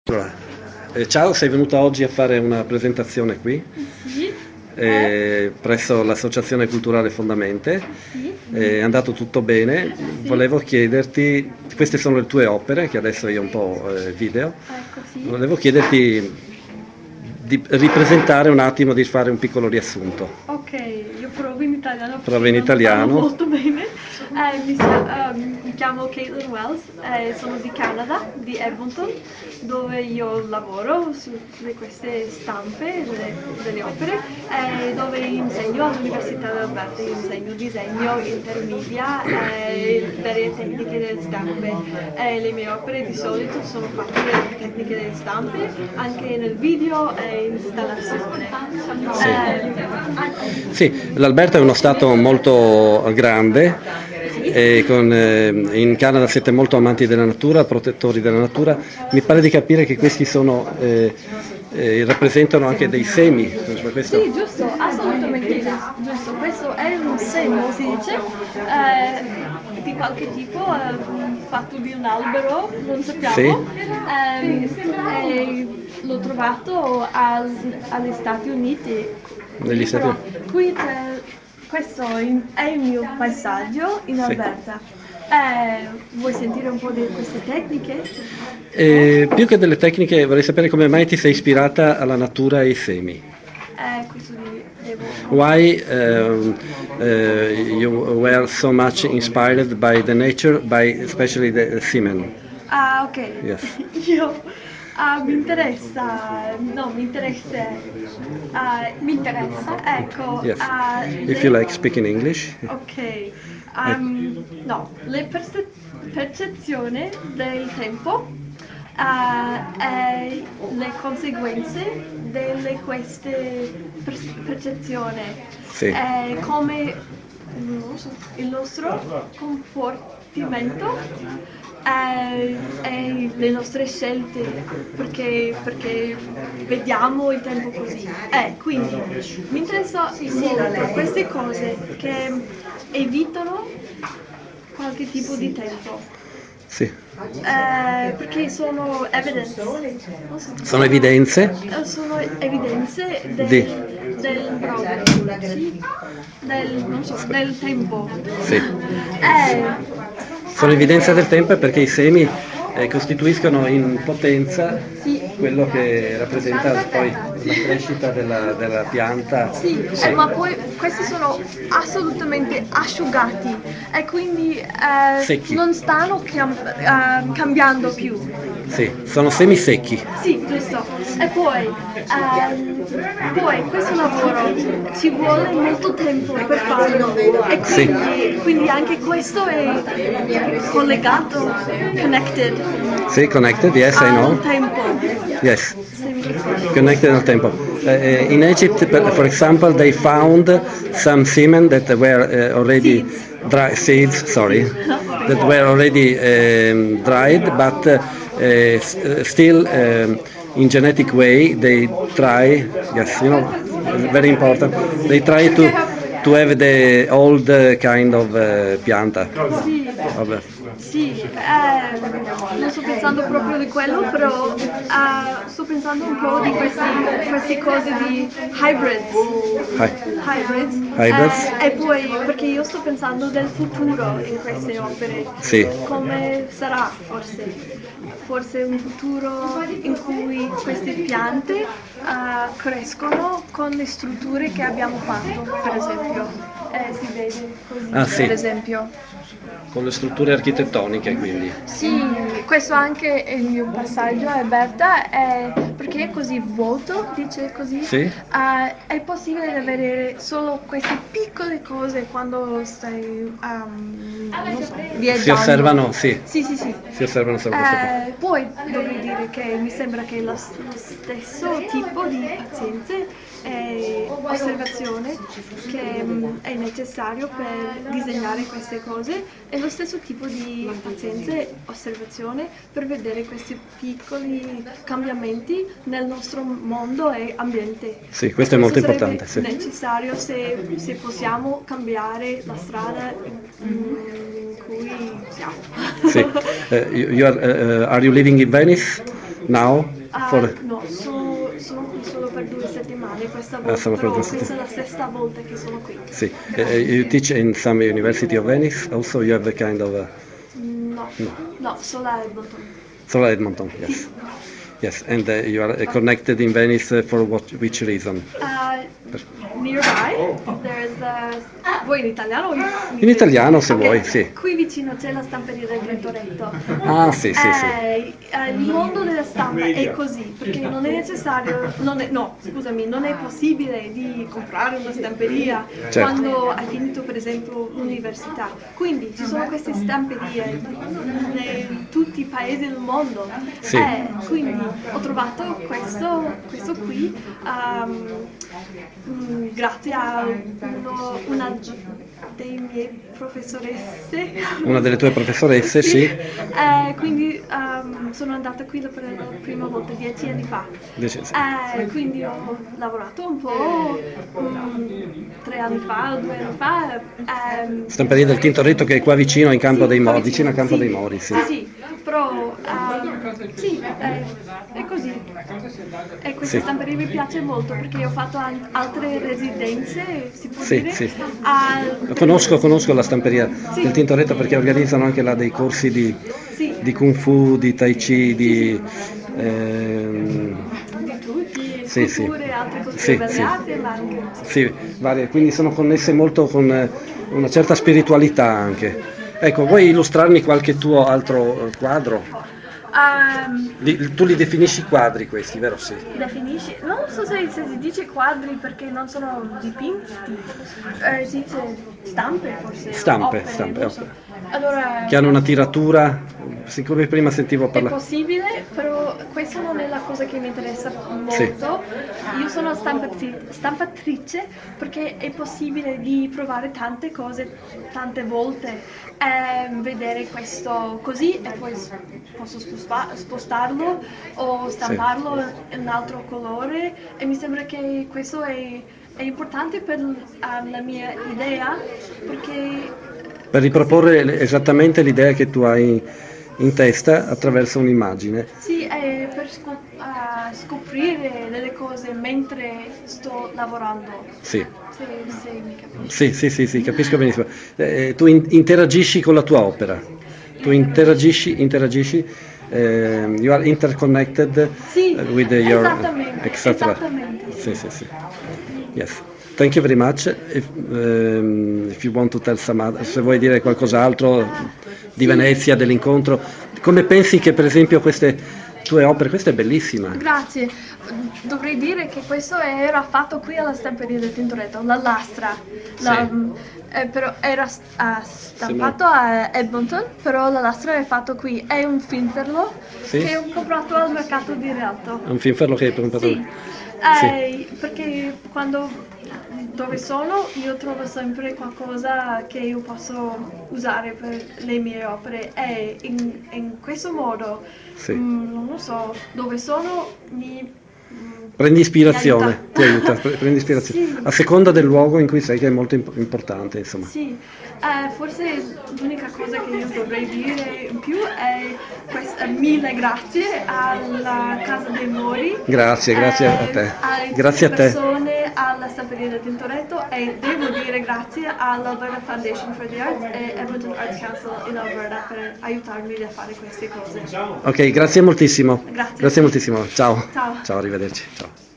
Allora, ciao, sei venuta oggi a fare una presentazione qui Sì, presso l'Associazione Culturale Fondamente. sì, È andato tutto bene. sì, Volevo chiederti, queste sono le tue opere, che adesso io un po' video. ecco sì. Volevo chiederti di ripresentare un attimo, di fare un piccolo riassunto. Ok, io provo in italiano Prova perché in non parlo italiano. molto bene. Mi chiamo Caitlin Wells, sono di Canada, di Edmonton, dove io lavoro su queste stampe delle opere, dove insegno all'Università di Alberta, io insegno disegno, intermedia, varie tecniche delle stampe. Le mie opere di solito sono fatte delle tecniche delle stampe, anche nel video e installazione. Sì. Sì, l'Alberta è uno stato molto grande e in Canada siete molto amanti della natura, protettori della natura. Mi pare di capire che questi rappresentano anche dei semi. Sì, giusto, assolutamente giusto. Questo è un semo, si dice, di qualche tipo, fatto di un albero, non sappiamo. Sì. E l'ho trovato agli Stati Uniti. Negli Stati Però Uniti. questo è il mio paesaggio in Sì. Alberta. Vuoi sentire un po' di queste tecniche? Più che delle tecniche vorrei sapere come mai ti sei ispirata alla natura e ai semi. Questo devo... Why you were so much inspired by the nature, by especially the semen? Ah, ok. Yes. Io mi interessa, no, mi interessa, ecco, Yes. If you like speaking English. ok, no, percezione del tempo e le conseguenze delle queste percezioni, Sì. come non so, il nostro comportamento e le nostre scelte, perché vediamo il tempo così. Quindi mi interessa molto queste cose che evitano qualche tipo di tempo. Sì. Perché sono evidence. Sono evidenze Sono evidenze di. del progresso, sì, non so, del tempo. Sì. Sono Anche- evidenza del tempo perché i semi costituiscono in potenza Sì. quello che rappresenta poi la crescita della pianta. Sì, Sì. ma poi questi sono assolutamente asciugati e quindi Secchi. non stanno cambiando più. Sì, sono semi secchi. Sì, giusto. E poi questo lavoro ci vuole molto tempo per farlo e Sì. quindi anche questo è collegato, connected Sì, connected, yes, I know. al tempo. Yes, Sembra. connected al tempo. In Egypt, for example, they found some semen that were already seeds, sorry, that were already dried, but still in genetic way they try, yes, you know, very important, they try to have the old kind of pianta. Sì, Vabbè. sì, non sto pensando proprio di quello, però sto pensando un po' di queste cose di hybrids. Hybrids. Hybrids? E poi perché io sto pensando del futuro in queste opere. Sì. Come sarà forse un futuro in cui queste piante crescono con le strutture che abbiamo fatto, per esempio. Si vede così, Ah, sì. per esempio. Con le strutture architettoniche, quindi. Sì, questo anche è il mio passaggio a Alberta, perché è così vuoto, dice così. Sì. È possibile avere solo queste piccole cose quando stai non so, viaggiando. Si osservano, sì. Sì, sì, sì. Si osservano solo queste cose. Poi dovrei dire che mi sembra che lo stesso tipo di pazienze e osservazione che è necessario per disegnare queste cose e lo stesso tipo di pazienza e osservazione per vedere questi piccoli cambiamenti nel nostro mondo e ambiente. Sì, questo è molto sarebbe importante, sì. necessario se possiamo cambiare la strada in cui siamo. Sì. Are you living in Venice now? No, sono qui solo per 2 settimane questa volta, solo per però 2 questa è settimane. la sesta volta che sono qui. Sì. You teach in some university of Venice, also you have the kind of... No, No. no, solo a Edmonton. Solo Edmonton, yes. Yes, and you are connected in Venice for which reason? Nearby, there's vuoi in italiano o in In italiano se Ok, vuoi, sì. Qui vicino c'è la stamperia del Tintoretto. Ah, sì, sì, sì. Il mondo della stampa è così, perché non è necessario, non è possibile di comprare una stamperia Certo. quando hai finito per esempio l'università. Quindi ci sono queste stamperie in tutti i paesi del mondo. Sì. Quindi ho trovato questo qui grazie a una dei miei professoresse. Una delle tue professoresse, sì. Quindi sono andata qui per la prima volta 10 anni fa. Sì. Quindi ho lavorato un po' 3 anni fa o 2 anni fa. Stamperia del Tintoretto che è qua vicino in Campo Sì, dei qua Mori, vicino a Campo sì. dei Mori, sì. Sì, però sì, è così. E questa Sì. stamperia mi piace molto perché ho fatto altre residenze, si può Sì, dire. sì. Conosco la stamperia Sì. del Tintoretto perché organizzano anche là dei corsi Sì. di Kung Fu, di Tai Chi, Di trucchi, sì, sculture, altre cose sì, variate, ma anche sì, varie, quindi sono connesse molto con una certa spiritualità anche. Ecco, vuoi illustrarmi qualche tuo altro quadro? Tu li definisci quadri questi, vero? Sì. Definisci, non so se si dice quadri perché non sono dipinti, si dice stampe forse, Stampe, non so. opere. Allora, Che hanno una tiratura, siccome prima sentivo è parlare. possibile, però questa non è la cosa che mi interessa molto. Sì. Io sono stampatrice perché è possibile di provare tante cose tante volte, vedere questo così e poi posso spostarlo o stamparlo in un altro colore e mi sembra che questo è importante per la mia idea perché Per riproporre esattamente l'idea che tu hai in testa attraverso un'immagine. sì, è per scoprire delle cose mentre sto lavorando. Sì. Se mi capisci. Sì, capisco benissimo. Tu interagisci con la tua opera, tu interagisci, you are interconnected Sì, with your, esattamente, etc. esattamente. Sì. Yes. Thank you very much. If you want to tell some other, se vuoi dire qualcos'altro di Venezia, dell'incontro, come pensi che per esempio queste tue opere, questa è bellissima. Grazie. Dovrei dire che questo era fatto qui alla stamperia del Tintoretto, la lastra. Però era stampato a Edmonton, però la lastra è fatto qui. È un finferlo che ho comprato al mercato di Rialto. È un finferlo che hai comprato? Sì. Perché dove sono io trovo sempre qualcosa che io posso usare per le mie opere e in questo modo, non lo so, dove sono prendi ispirazione, ti aiuta, prendi ispirazione. Sì. A seconda del luogo in cui sei, che è molto importante, insomma. Sì, forse l'unica cosa che io dovrei dire in più è mille grazie alla Casa dei Mori. Grazie a te. Grazie a te. Persone alla Stamperia del Tintoretto e devo dire grazie all'Alberta Foundation for the Arts e Edmonton Arts Council in Alberta per aiutarmi a fare queste cose. Ok, grazie moltissimo. Grazie moltissimo. Ciao. Ciao. Ciao, arrivederci. Ciao.